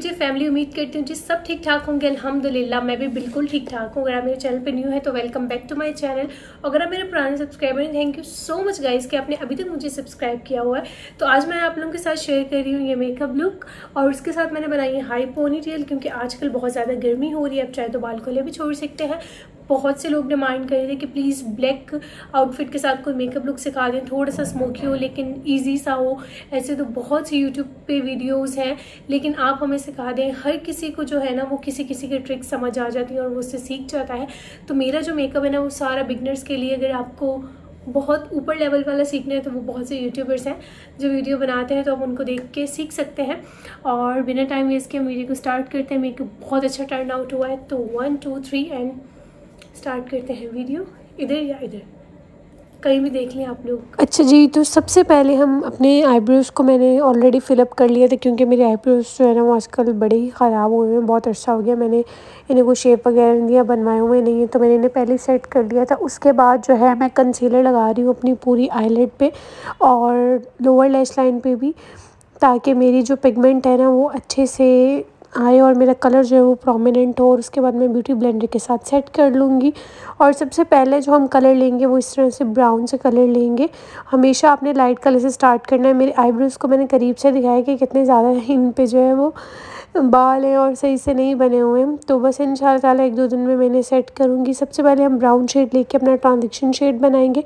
जी family, उम्मीद करती हूँ जी सब ठीक ठाक होंगे। अल्हम्दुलिल्लाह मैं भी बिल्कुल ठीक ठाक हूँ। अगर आप मेरे चैनल पे न्यू है तो welcome back to my channel. अगर आप मेरे पुराने सब्सक्राइबर हैं, thank you so much guys कि आपने अभी तक मुझे सब्सक्राइब किया हुआ है। तो आज मैं आप लोगों के साथ शेयर कर रही हूँ ये मेकअप लुक, और उसके साथ मैंने बनाई है हाई पोनी टेल, क्योंकि आजकल बहुत ज़्यादा गर्मी हो रही है। आप चाहे तो बाल खुले भी छोड़ सकते हैं। बहुत से लोग डिमांड कर रहे थे कि प्लीज़ ब्लैक आउटफिट के साथ कोई मेकअप लुक सिखा दें, थोड़ा सा स्मोकी हो लेकिन इजी सा हो। ऐसे तो बहुत सी यूट्यूब पे वीडियोस हैं, लेकिन आप हमें सिखा दें। हर किसी को जो है ना वो किसी किसी के ट्रिक्स समझ आ जाती हैं और वो उससे सीख जाता है। तो मेरा जो मेकअप है ना वो सारा बिगनर्स के लिए। अगर आपको बहुत ऊपर लेवल वाला सीखना है तो वो बहुत से यूट्यूबर्स हैं जो वीडियो बनाते हैं, तो आप उनको देख के सीख सकते हैं। और बिना टाइम वेस्ट के हम वीडियो को स्टार्ट करते हैं। मेकअप बहुत अच्छा टर्न आउट हुआ है, तो 1 2 3 एंड स्टार्ट करते हैं वीडियो। इधर या इधर कहीं भी देख लें आप लोग। अच्छा जी, तो सबसे पहले हम अपने आईब्रोज़ को मैंने ऑलरेडी फिलअप कर लिया था, क्योंकि मेरे आईब्रोज़ जो है ना वो आजकल बड़े ही ख़राब हुए हैं। बहुत अच्छा हो गया, मैंने इन्हें कोई शेप वगैरह नहीं दिया, बनवाए हुए नहीं है, तो मैंने इन्हें पहले सेट कर लिया था। उसके बाद जो है मैं कंसीलर लगा रही हूँ अपनी पूरी आईलिड पे और लोअर लैश लाइन पे भी, ताकि मेरी जो पिगमेंट है ना वो अच्छे से आए और मेरा कलर जो है वो प्रोमिनेंट हो। और उसके बाद मैं ब्यूटी ब्लेंडर के साथ सेट कर लूँगी। और सबसे पहले जो हम कलर लेंगे वो इस तरह से ब्राउन से कलर लेंगे। हमेशा आपने लाइट कलर से स्टार्ट करना है। मेरे आईब्रोज़ को मैंने करीब से दिखाया कि कितने ज़्यादा इन पे जो है वो बाल हैं और सही से नहीं बने हुए हैं। तो बस इंशाल्लाह ताला 1-2 दिन में मैंने सेट करूँगी। सबसे पहले हम ब्राउन शेड लेके अपना ट्रांजिशन शेड बनाएंगे।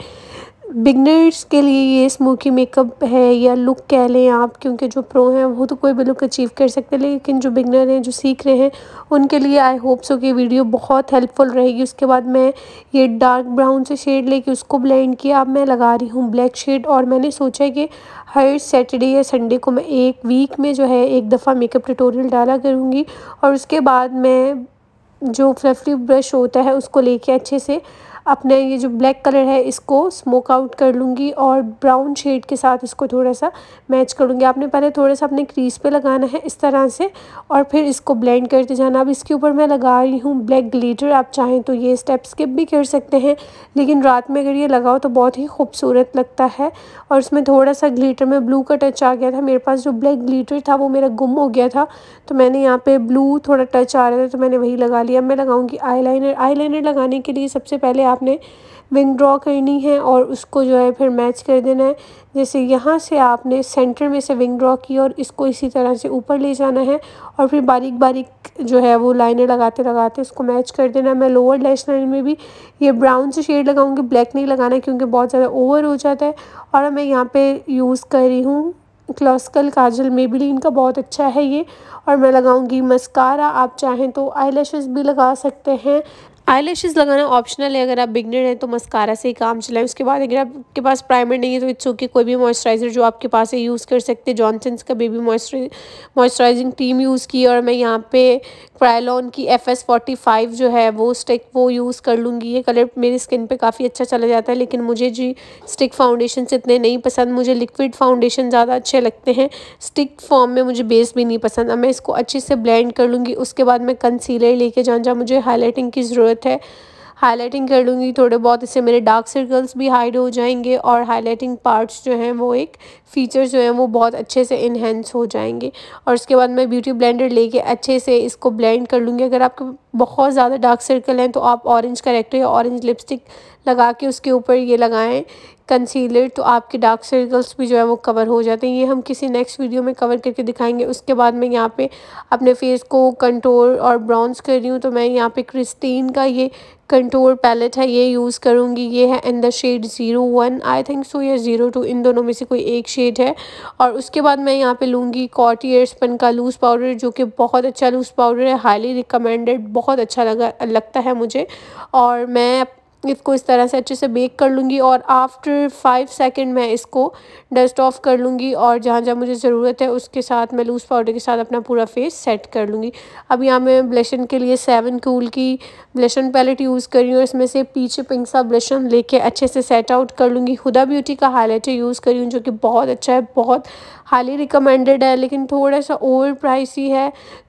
बिगनर्स के लिए ये स्मोकी मेकअप है या लुक कह लें आप, क्योंकि जो प्रो हैं वो तो कोई भी लुक अचीव कर सकते हैं, लेकिन जो बिगनर हैं जो सीख रहे हैं उनके लिए आई होप सो कि वीडियो बहुत हेल्पफुल रहेगी। उसके बाद मैं ये डार्क ब्राउन से शेड लेके उसको ब्लेंड किया। अब मैं लगा रही हूँ ब्लैक शेड, और मैंने सोचा है कि हर सैटरडे या संडे को मैं एक वीक में जो है एक दफ़ा मेकअप ट्यूटोरियल डाला करूँगी। और उसके बाद मैं जो फ्लफी ब्रश होता है उसको लेके अच्छे से अपने ये जो ब्लैक कलर है इसको स्मोक आउट कर लूँगी और ब्राउन शेड के साथ इसको थोड़ा सा मैच कर लूँगी। आपने पहले थोड़ा सा अपने क्रीज पे लगाना है इस तरह से, और फिर इसको ब्लेंड करते जाना। अब इसके ऊपर मैं लगा रही हूँ ब्लैक ग्लिटर। आप चाहें तो ये स्टेप स्किप भी कर सकते हैं, लेकिन रात में अगर ये लगाओ तो बहुत ही खूबसूरत लगता है। और उसमें थोड़ा सा ग्लिटर में ब्लू का टच आ गया था। मेरे पास जो ब्लैक ग्लिटर था वो मेरा गुम हो गया था, तो मैंने यहाँ पे ब्लू थोड़ा टच आ रहा था तो मैंने वही लगा लिया। अब मैं लगाऊंगी आईलाइनर। आईलाइनर लगाने के लिए सबसे पहले आपने विंग ड्रॉ करनी है और उसको जो है फिर मैच कर देना है। जैसे यहाँ से आपने सेंटर में से विंग ड्रॉ की और इसको इसी तरह से ऊपर ले जाना है, और फिर बारीक बारीक जो है वो लाइनें लगाते लगाते उसको मैच कर देना। मैं लोअर लैश लाइन में भी ये ब्राउन से शेड लगाऊंगी, ब्लैक नहीं लगाना है क्योंकि बहुत ज़्यादा ओवर हो जाता है। और मैं यहाँ पे यूज़ कर रही हूँ क्लॉसिकल काजल, मेबेलिन का बहुत अच्छा है ये। और मैं लगाऊंगी मस्कारा। आप चाहें तो आईलैशेस भी लगा सकते हैं। आईलैशेस लगाना ऑप्शनल है, अगर आप बिगनर हैं तो मस्कारा से ही काम चलाएं। उसके बाद अगर आपके पास प्राइमर नहीं है तो इट्स ओके, कोई भी मॉइस्चराइज़र जो आपके पास है यूज़ कर सकते हैं। जॉनसन्स का बेबी मॉइस्चराइजिंग क्रीम यूज़ की, और मैं यहाँ पे क्रायलॉन की FS45 जो है वो स्टिक वो यूज़ कर लूँगी। ये कलर मेरी स्किन पे काफ़ी अच्छा चला जाता है, लेकिन मुझे जी स्टिक फाउंडेशन से इतने नहीं पसंद। मुझे लिक्विड फाउंडेशन ज़्यादा अच्छे लगते हैं, स्टिक फॉर्म में मुझे बेस भी नहीं पसंद। अब मैं इसको अच्छे से ब्लेंड कर लूँगी। उसके बाद मैं कंसीलर लेके जहाँ मुझे हाईलाइटिंग की ज़रूरत है हाईलाइटिंग कर लूँगी थोड़े बहुत। इससे मेरे डार्क सर्कल्स भी हाइड हो जाएंगे और हाईलाइटिंग पार्ट्स जो हैं वो एक फीचर्स जो हैं वो बहुत अच्छे से इन्हेंस हो जाएंगे। और उसके बाद मैं ब्यूटी ब्लेंडर लेके अच्छे से इसको ब्लेंड कर लूँगी। अगर आपके बहुत ज़्यादा डार्क सर्कल हैं तो आप ऑरेंज करेक्टर या ऑरेंज लिपस्टिक लगा के उसके ऊपर ये लगाएं कंसीलर, तो आपके डार्क सर्कल्स भी जो है वो कवर हो जाते हैं। ये हम किसी नेक्स्ट वीडियो में कवर करके दिखाएंगे। उसके बाद मैं यहाँ पे अपने फेस को कंटूर और ब्राउन्स कर रही हूँ, तो मैं यहाँ पे क्रिस्टीन का ये कंटूर पैलेट है ये यूज़ करूँगी। ये है in the shade 01 I think so, या 02, इन दोनों में से कोई एक शेड है। और उसके बाद मैं यहाँ पे लूँगी कॉटियर स्पन का लूज़ पाउडर, जो कि बहुत अच्छा लूज़ पाउडर है, हाईली रिकमेंडेड, बहुत अच्छा लगता है मुझे। और मैं इसको इस तरह से अच्छे से बेक कर लूँगी और आफ्टर 5 सेकंड मैं इसको डस्ट ऑफ कर लूँगी, और जहाँ जहाँ मुझे ज़रूरत है उसके साथ मैं लूज़ पाउडर के साथ अपना पूरा फेस सेट कर लूँगी। अब यहाँ मैं ब्लशन के लिए 7 कूल की ब्लशन पैलेट यूज़ कर रही हूँ। इसमें से पीछे पिंक सा ब्लशन लेके अच्छे से सेट आउट कर लूँगी। हुदा ब्यूटी का हाईलाइटर यूज़ कर रही हूँ, जो कि बहुत अच्छा है, बहुत हाईली रिकमेंडेड है, लेकिन थोड़ा सा ओवर प्राइसी है।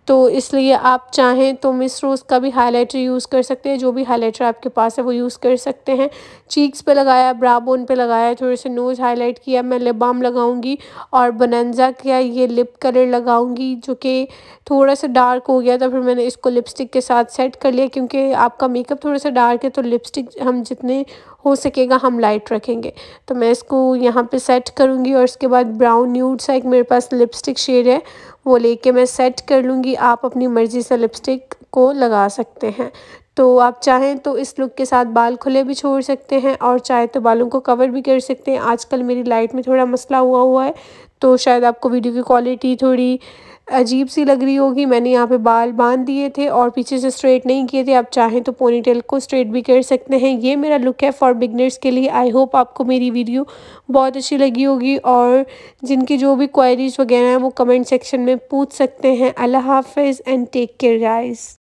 तो इसलिए आप चाहें तो मिस रोज़ का भी हाइलाइटर यूज़ कर सकते हैं, जो भी हाइलाइटर आपके पास है वो यूज़ कर सकते हैं। चीक्स पे लगाया, ब्रा बोन पे लगाया, थोड़े से नोज़ हाइलाइट किया। मैं लिप बाम लगाऊंगी और बोनांजा का ये लिप कलर लगाऊंगी, जो कि थोड़ा सा डार्क हो गया था, फिर मैंने इसको लिपस्टिक के साथ सेट कर लिया, क्योंकि आपका मेकअप थोड़ा सा डार्क है तो लिपस्टिक हम जितने हो सकेगा हम लाइट रखेंगे। तो मैं इसको यहाँ पे सेट करूँगी और इसके बाद ब्राउन न्यूड सा एक मेरे पास लिपस्टिक शेड है, वो लेके मैं सेट कर लूँगी। आप अपनी मर्ज़ी से लिपस्टिक को लगा सकते हैं। तो आप चाहें तो इस लुक के साथ बाल खुले भी छोड़ सकते हैं और चाहे तो बालों को कवर भी कर सकते हैं। आजकल मेरी लाइट में थोड़ा मसला हुआ है, तो शायद आपको वीडियो की क्वालिटी थोड़ी अजीब सी लग रही होगी। मैंने यहाँ पे बाल बांध दिए थे और पीछे से स्ट्रेट नहीं किए थे। आप चाहें तो पोनीटेल को स्ट्रेट भी कर सकते हैं। ये मेरा लुक है फॉर बिगनर्स के लिए। आई होप आपको मेरी वीडियो बहुत अच्छी लगी होगी, और जिनकी जो भी क्वेरीज वगैरह हैं वो कमेंट सेक्शन में पूछ सकते हैं। अल्लाह हाफिज़ एंड टेक केयर गाइस।